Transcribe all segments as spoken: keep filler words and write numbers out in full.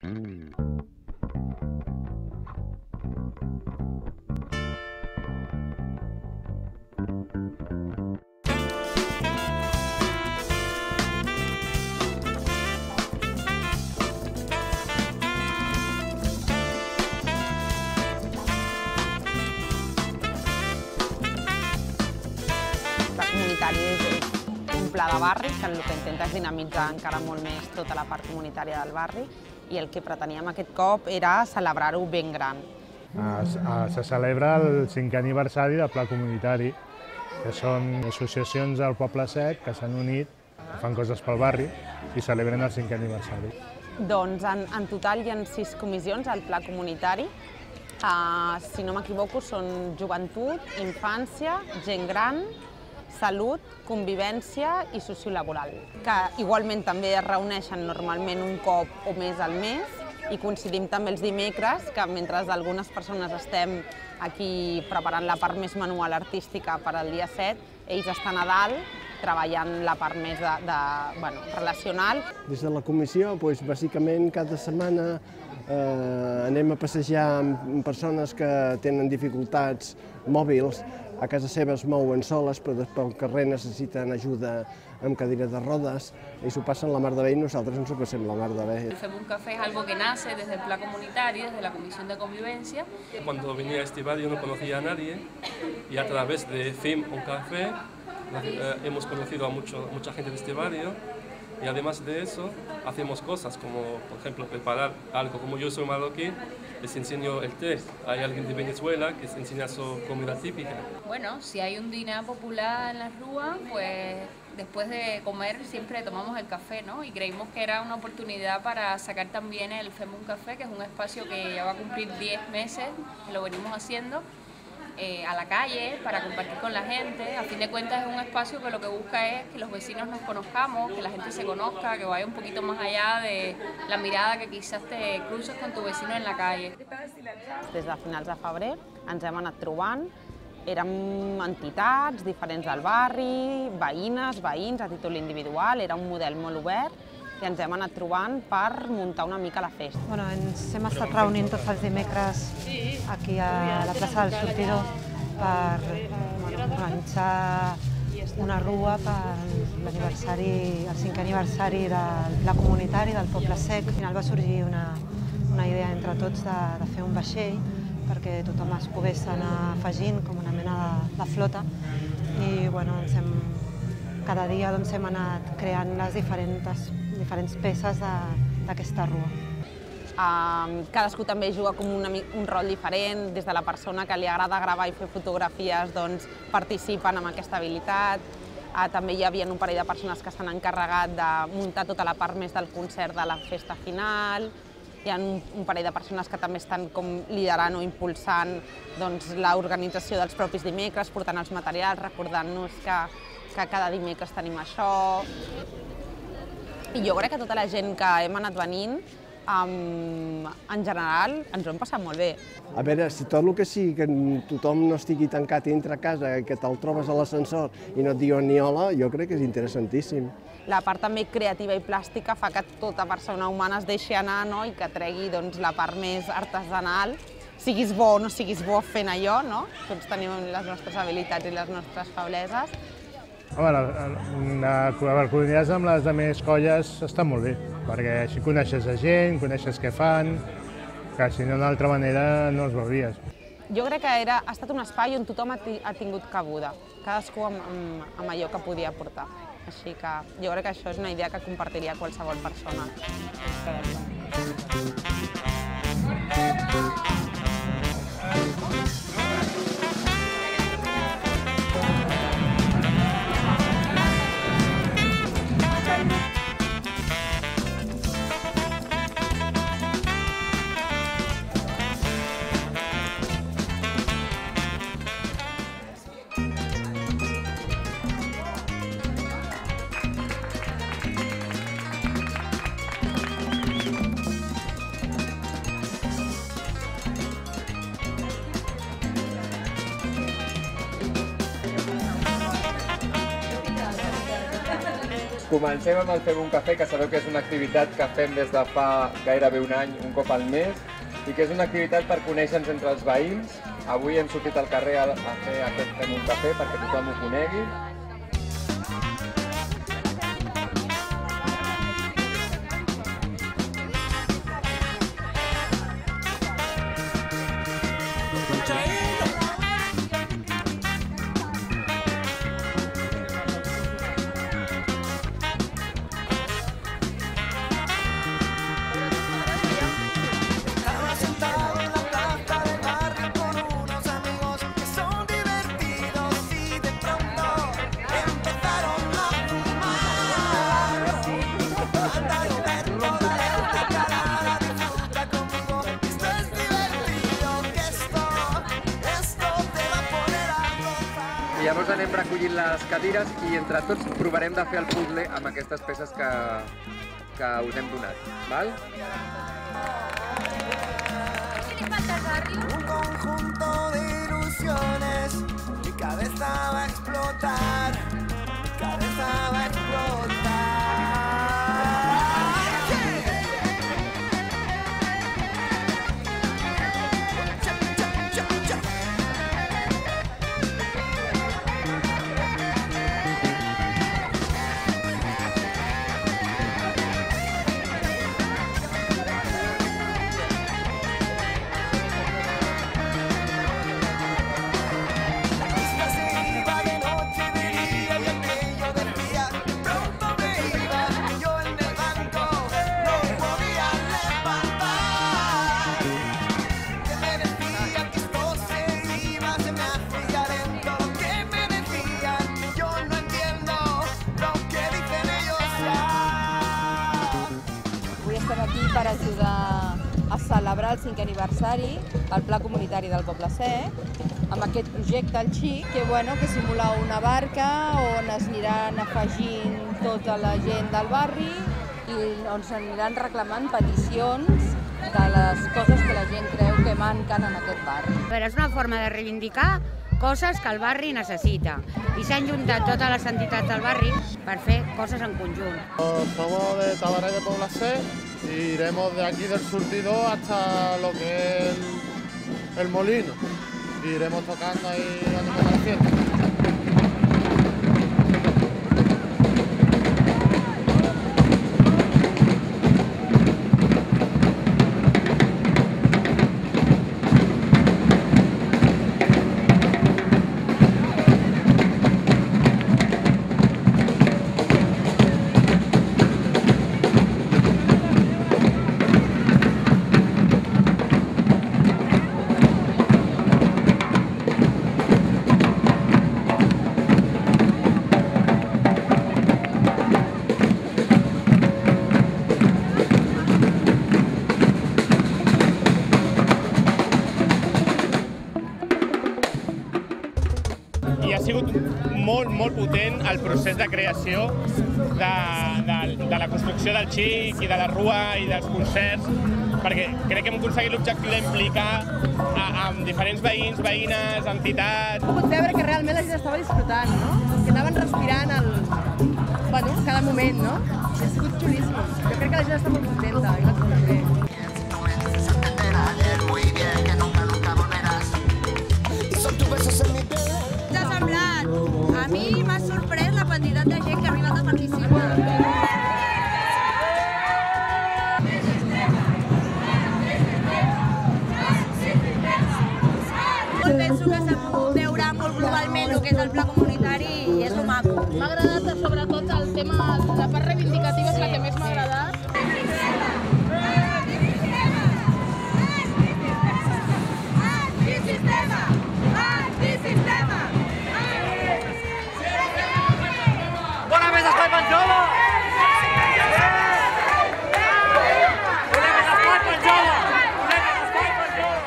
Comunitari és un pla de barri que el que intenta és dinamitzar encara molt més tota la part comunitària del barri i el que preteníem aquest cop era celebrar-ho ben gran. Se celebra el cinquè aniversari del Pla Comunitari, que són associacions del Poble Sec que s'han unit, fan coses pel barri i celebren el cinquè aniversari. Doncs en, en total hi ha sis comissions al Pla Comunitari. Uh, si no m'equivoco són joventut, infància, gent gran, salut, convivència i sociolaboral, que igualment també es reuneixen normalment un cop o més al mes i coincidim també els dimecres, que mentre algunes persones estem aquí preparant la part més manual artística per al dia set, ells estan a dalt treballant la part més de, de, bueno, relacional. Des de la comissió, doncs, bàsicament cada setmana eh, anem a passejar amb persones que tenen dificultats mòbils. A casa seva es mouen soles, però pel carrer necessiten ajuda amb cadira de rodes i s'ho passen la mar de bé y nosaltres ens ho passem la mar de bé. El FEMUN Café es algo que nace desde el Plan Comunitario, desde la Comisión de Convivencia. Cuando venía a este barrio no conocía a nadie y a través de FEMUN Café eh, hemos conocido a mucho, mucha gente de este barrio. Y además de eso, hacemos cosas como, por ejemplo, preparar algo. Como yo soy marroquí, les enseño el té. Hay alguien de Venezuela que les enseña su comida típica. Bueno, si hay un día popular en la rúa, pues después de comer siempre tomamos el café, ¿no? Y creímos que era una oportunidad para sacar también el FEMUN Café, que es un espacio que ya va a cumplir diez meses, que lo venimos haciendo. Eh, a la calle, para compartir con la gente. A fin de cuentas es un espacio que lo que busca es que los vecinos nos conozcamos, que la gente se conozca, que vaya un poquito más allá de la mirada que quizás te cruces con tu vecino en la calle. Des de finals de febrer ens hem anat trobant, érem entitats diferents del barri, veïnes, veïns a títol individual, era un model molt obert i ens hem anat trobant per muntar una mica la festa. Bueno, ens hem estat reunint tots els dimecres aquí a la plaça del Sortidor per bueno, organitzar una rua per l'aniversari, el cinquè aniversari del Pla Comunitari del Poble Sec. Al final va sorgir una, una idea entre tots de, de fer un vaixell perquè tothom es pogués anar afegint com una mena de, de flota i bueno, ens hem, cada dia doncs, hem anat creant les diferents, diferents peces d'aquesta rua. Uh, cadascú també juga com una, un rol diferent, des de la persona que li agrada gravar i fer fotografies doncs, participen amb aquesta habilitat. Uh, també hi havia un parell de persones que s'han encarregat de muntar tota la part més del concert de la festa final. Hi ha un, un parell de persones que també estan com liderant o impulsant doncs, l'organització dels propis dimecres, portant els materials, recordant-nos que, que cada dimecres tenim això. I jo crec que tota la gent que hem anat venint, Um, en general, ens ho hem passat molt bé. A veure, si tot el que sigui que tothom no estigui tancat dintre a casa, que te'l trobes a l'ascensor i no et diuen ni hola, jo crec que és interessantíssim. La part també creativa i plàstica fa que tota persona humana es deixi anar, no? I que tregui doncs, la part més artesanal, siguis bo o no siguis bo fent allò, no? Tots tenim les nostres habilitats i les nostres febleses. Home, col·laborar amb les altres colles està molt bé, perquè així coneixes a gent, coneixes què fan, que si no d'una altra manera no els veuries. Jo crec que era, ha estat un espai on tothom ha, ha tingut cabuda, cadascú amb, amb, amb allò que podia aportar. Així que jo crec que això és una idea que compartiria qualsevol persona. Comencem amb el Fem un cafè, que sabeu que és una activitat que fem des de fa gairebé un any, un cop al mes, i que és una activitat per conèixer-nos entre els veïns. Avui hem sortit al carrer a fer aquest Fem un cafè perquè tothom ho conegui. Llavors anem recollint les cadires i entre tots provarem de fer el puzzle amb aquestes peces que, que us hem donat. Val? Un conjunto de ilusiones, mi cabeza va a explotar, mi cabeza va a explotar. Per ajudar a celebrar el cinquè aniversari al Pla Comunitari del Poble Sec, amb aquest projecte al Xic, que, bueno, que simula una barca on es aniran afegint tota la gent del barri i on s'aniran reclamant peticions de les coses que la gent creu que manquen en aquest barri. Però és una forma de reivindicar coses que el barri necessita i s'han juntat totes les entitats del barri per fer coses en conjunt. Somos de Tabaret de Poble Sec y iremos de aquí del surtidor hasta lo que es el, el molino. Y iremos tocando ahí animando la fiesta. I ha sigut molt, molt potent el procés de creació de, de, de la construcció del Xic i de la Rua i dels concerts, perquè crec que hem aconseguit l'objectiu d'implicar amb diferents veïns, veïnes, entitats. He pogut veure que realment la gent estava disfrutant, no? Que anaven respirant el, bueno, cada moment, no? Ha sigut xulíssim. Jo crec que la gent està molt contenta i l'ha passat bé. A mi m'ha sorprès la quantitat de gent que ha arribat a participar. Penso que s'ha pogut veure molt globalment el que és el pla comunitari i és lo maco. M'ha agradat sobretot el tema, la part reivindicativa és la que més m'ha agradat. Antisistema! Antisistema! Bona més espai pel jove! Volem més espai pel jove! Volem més espai pel jove!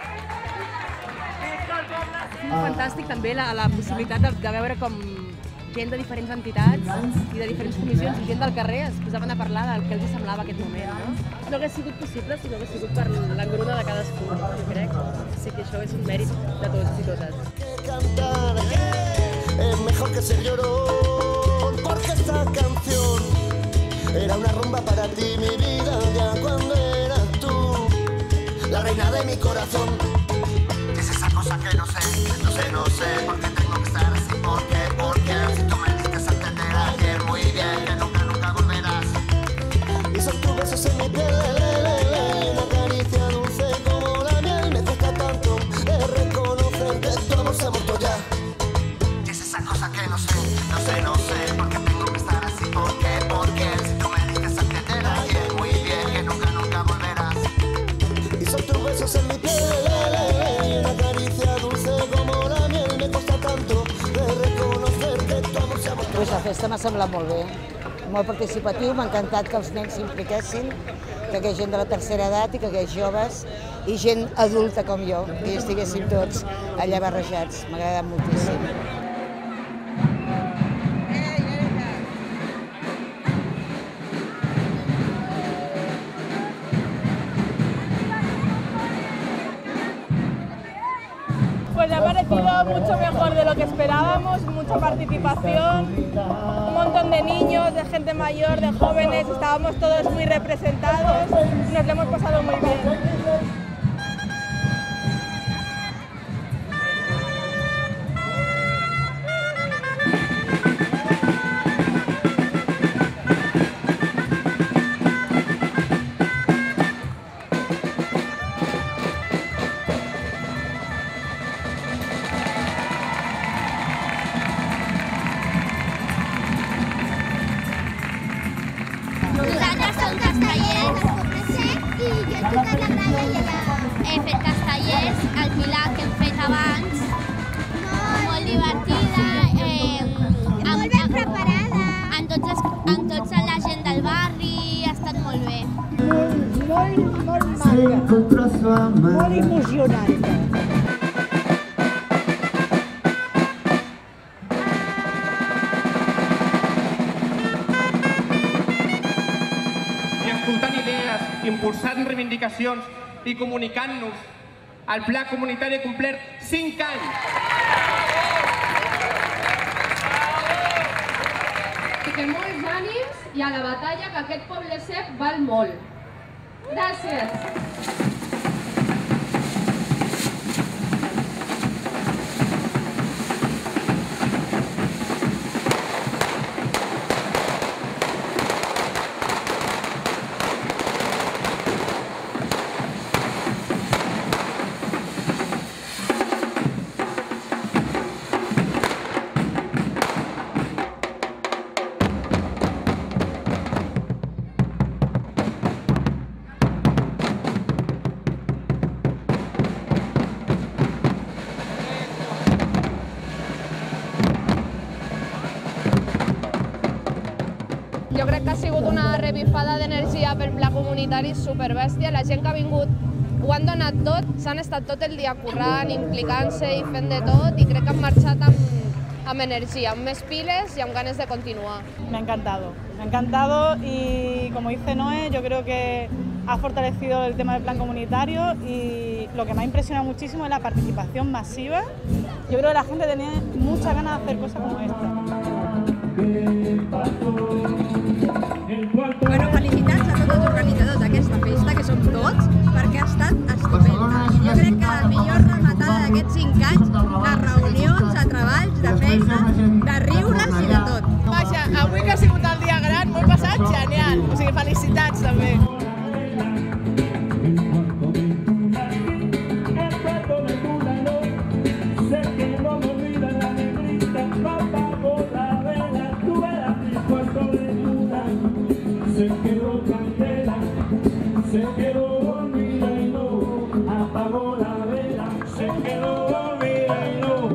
Fantàstic també la, la possibilitat de, de veure com gent de diferents entitats i de diferents comissions i gent del carrer es posaven a parlar del que els semblava aquest moment, no? No hagués sigut possible si no hagués sigut per l'engruna de cadascú, no? Jo crec. Sí que això és un mèrit de tots i totes. Es mejor que ser llorón, porque esta canción era una rumba para ti, mi vida, ya cuando eras tú, la reina de mi corazón. Es esa cosa que no sé, no sé, no sé, por qué tengo que estar así, por qué, por qué, si tú me diste esa entender ayer, muy bien, que nunca, nunca volverás. Y son tus besos en mi piel, y una caricia dulce como la miel, me cuesta tanto de reconocer que tu amor se ha muerto ya. Cosa que no sé, no sé, no sé, por qué tengo que estar así, por qué, por qué, si tú me diste a entender ayer, muy bien, que nunca, nunca volverás. Y son tus besos en mi piel, y una caricia dulce como la miel, me cuesta tanto de reconocer que tu amor se ha muerto. Pues la festa m'ha semblat molt bé, molt participatiu, m'ha encantat que els nens s'impliquessin, que hi hagués gent de la tercera edat i que hi hagués joves i gent adulta com jo, que hi estiguéssim tots allà barrejats, m'ha agradat moltíssim. Pues me ha parecido mucho mejor de lo que esperábamos, mucha participación, un montón de niños, de gente mayor, de jóvenes, estábamos todos muy representados, nos lo hemos pasado muy bien. Nosaltres som castellers i jo he tocat la gralla i allà. He fet castellers, el Pilar que hem fet abans, molt divertida, molt ben preparada. Amb tots la gent del barri, ha estat molt bé. Molt, molt maca, molt emocionant. Impulsant reivindicacions i comunicant-nos, el Pla Comunitari ha complert cinc anys. Que molts ànims i a la batalla que aquest poble sec val molt. Gràcies. Jo crec que ha sigut una revifada d'energia pel Pla Comunitari superbèstia. La gent que ha vingut ho han donat tot, s'han estat tot el dia currant, implicant-se i fent de tot, i crec que han marxat amb, amb energía, amb més piles y amb ganes de continuar. Me ha encantado, me ha encantado y como dice Noé, yo creo que ha fortalecido el tema del plan comunitario y lo que me ha impresionado muchísimo es la participación masiva. Yo creo que la gente tenía muchas ganas de hacer cosas como esta. Bueno, felicitats a tots els organitzadors d'aquesta festa, que som tots, perquè ha estat estupenda. Jo crec que la millor rematada d'aquests cinc anys, de reunions, de treballs, de feina, de riures i de tot. Vaja, avui que ha sigut el dia gran, molt passat, genial. O sigui, felicitats també. Se quedó candela, se quedó dormida y no apagó la vela, se quedó dormida y no.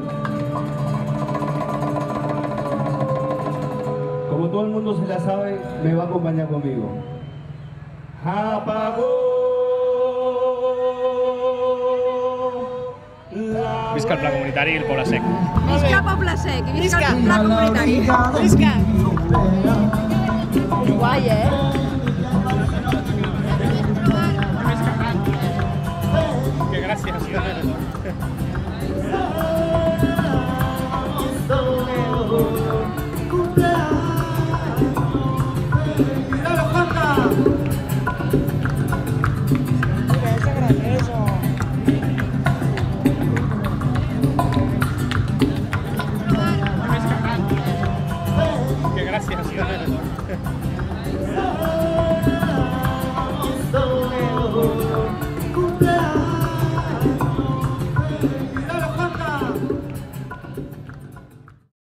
Como todo el mundo se la sabe, me va a acompañar conmigo. Apagó la visca el Pla Comunitari i el Poble Sec. Visca Poble Sec i visca el Pla Comunitari. Visca! Guai, eh? Que gràcies.